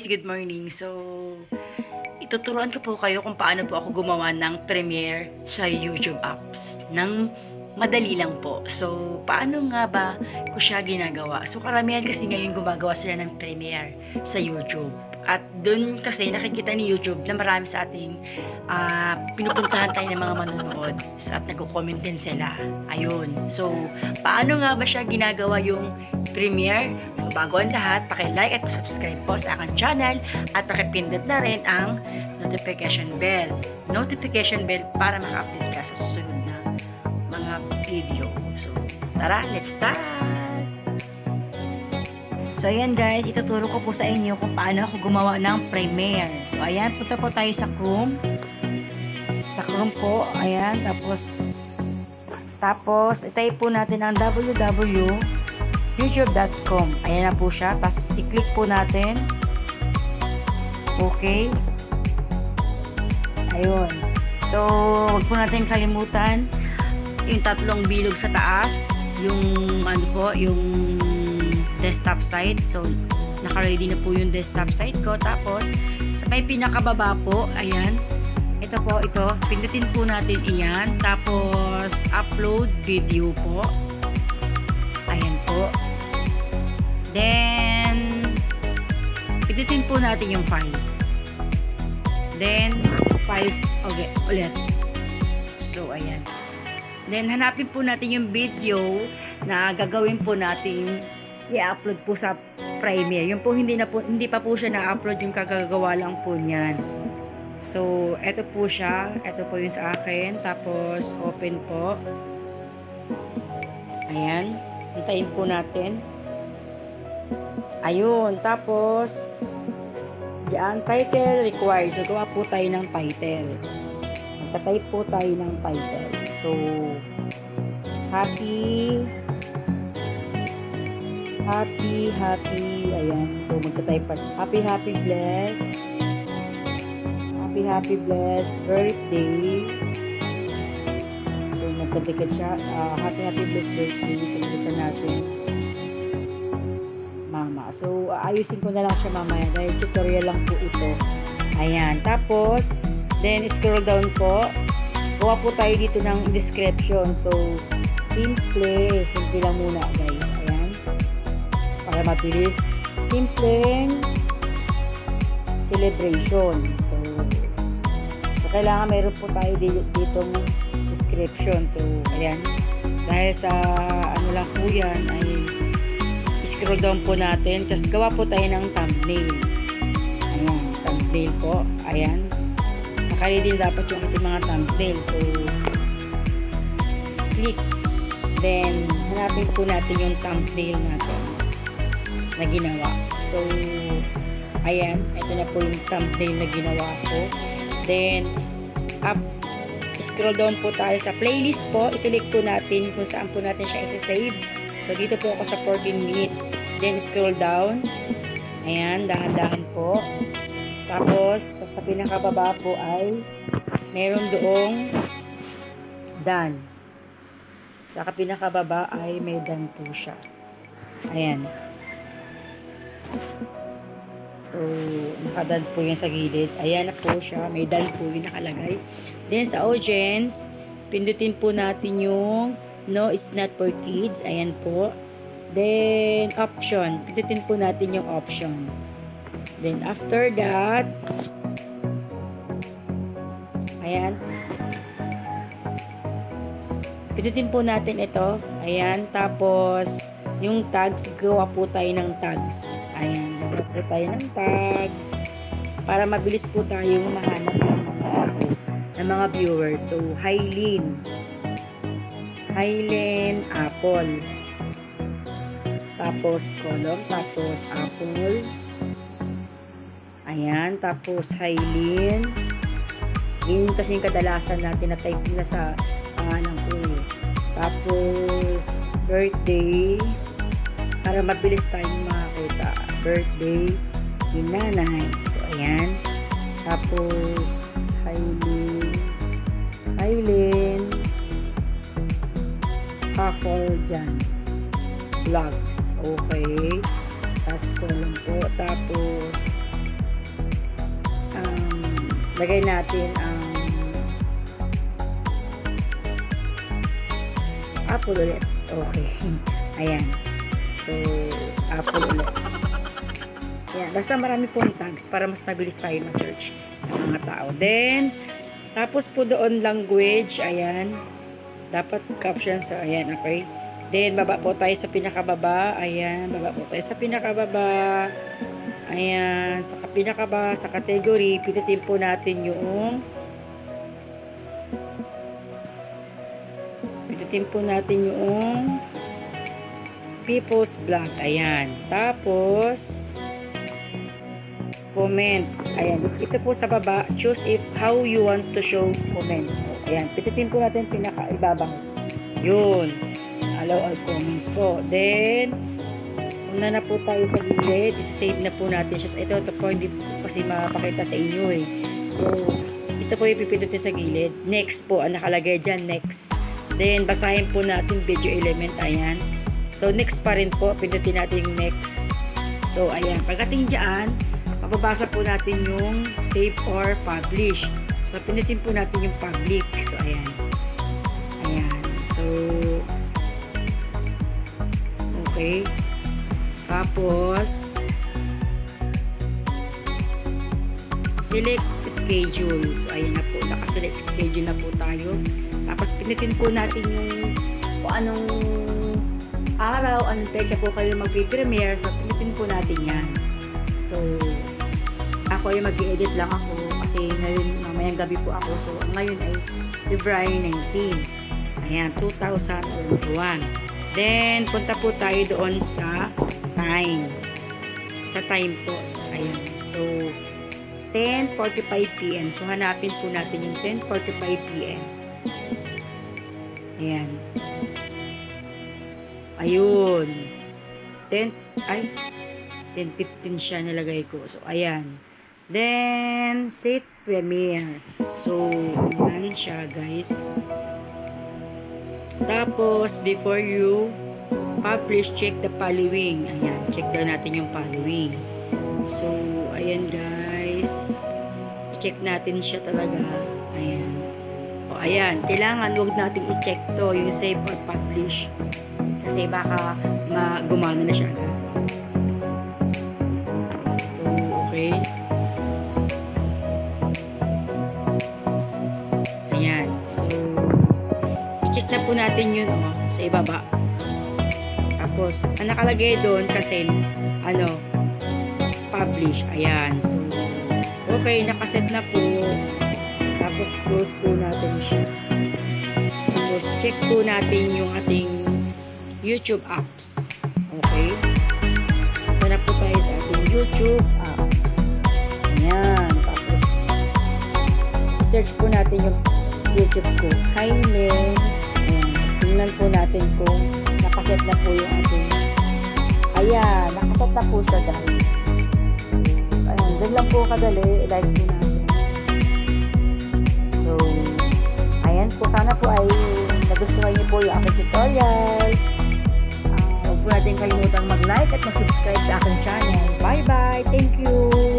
good morning. So, ituturuan ko po kayo kung paano po ako gumawa ng Premiere sa YouTube apps. Nang madali lang po. So, paano nga ba ko siya ginagawa? So, karamihan kasi ngayon gumagawa sila ng Premiere sa YouTube. At dun kasi nakikita ni YouTube na marami sa ating pinupuntahan tayo ng mga manonood at nagko-comment din sila. Ayun. So, paano nga ba siya ginagawa yung Premiere? So, bago ang lahat, paki-like at subscribe po sa aking channel at paki-pindot na rin ang notification bell. Notification bell para maka-update ka sa susunod na mga video. So, tara, let's start! So, ayan guys, ituturo ko po sa inyo kung paano ako gumawa ng Premiere. So, ayan, punta po tayo sa Chrome. Sa Chrome po, ayan, tapos, itype po natin ang www.youtube.com. Ayan na po siya. Tapos, i-click po natin. Okay. Ayun. So, wag po natin kalimutan yung tatlong bilog sa taas. Yung, ano po, yung desktop site. So, naka-ready na po yung desktop site ko. Tapos, sa may pinakababa po, ayan. Ito po, ito. Pindutin po natin iyan. Tapos, upload video po. Ayan po. Then, pindutin po natin yung files. Then, files. Okay, ulit. So, ayan. Then, hanapin po natin yung video na gagawin po natin i-upload po sa Premiere. Yung po hindi pa po siya na-upload, yung kagagawa lang po niyan. So, eto po siya. Eto po yung sa akin. Tapos, open po. Ayan. Hintayin po natin. Ayun. Tapos, diyan, title required. So, gawa po tayo ng title. Magta-type po tayo ng title. So, happy, ayan. So, magta-type pa. Happy, blessed birthday. So, magka-ticket siya. Happy, blessed birthday. So, gusto natin. Mama. So, ayusin ko na lang siya mamaya. Dahil tutorial lang po ito. Ayan. Tapos, then, scroll down po. Gawa po tayo dito ng description. So, simple lang muna, guys. Ayan. Para mabilis. Simpleng celebration. So, kailangan mayroon po tayo ditong description. So, ayan. Dahil sa ano lang po yan, ay scroll down po natin. Tapos, gawa po tayo ng thumbnail. Ayan. Thumbnail po. Ayan. Nakalili dapat yung ating mga thumbnail. So, click. Then, hanapin po natin yung thumbnail natin na ginawa. So, ayan. Ito na po yung thumbnail na ginawa ko. Then, scroll down po tayo sa playlist po. I-select po natin kung saan po natin siya isa-save. So, dito po ako sa 14 minutes. Then, scroll down. Ayan. Dahan-dahan po. Tapos, sa pinakababa po ay meron doong done. Sa pinakababa ay may done po siya. Ayan. So, naka-done po yan sa gilid. Ayan na po siya. May done po yung nakalagay. Then, sa audience, pindutin po natin yung no, it's not for kids. Ayan po. Then, option. Pindutin po natin yung option. Then, after that, ayan. Pindutin po natin ito. Ayan. Tapos, yung tags, gawa po tayo ng tags. Ayan. Gawa po tayo ng tags. Para mabilis po tayong mahanap ng mga viewers. So, Hylene, Apple. Tapos, column. Tapos, Apple. Ayan, tapos Hylene. Yun kasi yung kadalasan natin na type nila sa pangalan ko. Tapos, birthday. Para mabilis tayong makakita. Birthday ni nanay. So, ayan. Tapos, Hylene. Apple dyan. Vlogs. Okay. Tapos, column po. Tapos, lagay natin ang apple ulit. Okay. Ayan. So, apple ulit. Ayan. Basta marami pong tags para mas mabilis tayo ma-search ng mga tao. Then, tapos po doon language. Ayan. Dapat captions. So, ayan. Okay. Then, baba po tayo sa pinakababa. Ayan. Baba po tayo sa pinakababa. Ayan. Sa pinakababa, sa category, pinitin po natin yung people's blog. Ayan. Tapos, comment. Ayan. Ito po sa baba, choose how you want to show comments. Ayan. Pinitin po natin pinaka-ibabang. Yun. Allow all comments po. Then, una na po tayo sa gilid. Save na po natin siya. Ito po, hindi po kasi mapakita sa inyo eh. So, ito po ipipindutin sa gilid. Next po, ang nakalagay dyan, next. Then, basahin po natin video element. Ayan. So, next pa rin po. Pindutin natin yung next. So, ayan. Pagdating dyan, mababasa po natin yung save or publish. So, pindutin po natin yung public. So, ayan. Ayan. So, okay. Tapos, select schedule. So, ayan na po. Naka-select schedule na po tayo. Tapos, pinutin po natin yung kung anong araw, anong pecha po kayo mag-premiere. So, pinutin po natin yan. So, ako ay mag-edit lang ako kasi ngayon, mamayang gabi po ako. So, ngayon ay February 19. Ayan, 2001. Then, punta po tayo doon sa time. Sa time po. Ayan. So, 10:45 PM. So, hanapin po natin yung 10:45 PM. Ayan. Ayun. 10:15 siya nilagay ko. So, ayan. Then, set premiere. So, ayan siya, guys. Tapos, before you publish, check the following. Ayan. Check daw natin yung following. So, ayan, guys. I-check natin siya talaga. Ayan. O, ayan. Kailangan, huwag natin i-check to, yung save or publish. Kasi baka gumana na siya. So, okay. Ayan. So, i-check na po natin yun, sa ibaba. Tapos, ang nakalagay doon kasi, publish. Ayan. So, okay. Nakaset na po. Tapos, close po natin siya. Tapos, check po natin yung ating YouTube apps. Okay. Ito na po tayo sa ating YouTube apps. Ayan. Tapos, search po natin yung YouTube ko. Jaime. Ayan. Tapos, tingnan po natin kung nakaset na po yung ating. Ayan. Nakaset na po siya, guys. Ayan. Doon lang po kadali. I-like po natin. So, ayan po. Sana po ay nagustuhan niyo po yung aking tutorial. Huwag po natin kalimutang mag-like at mag-subscribe sa aking channel. Bye-bye! Thank you!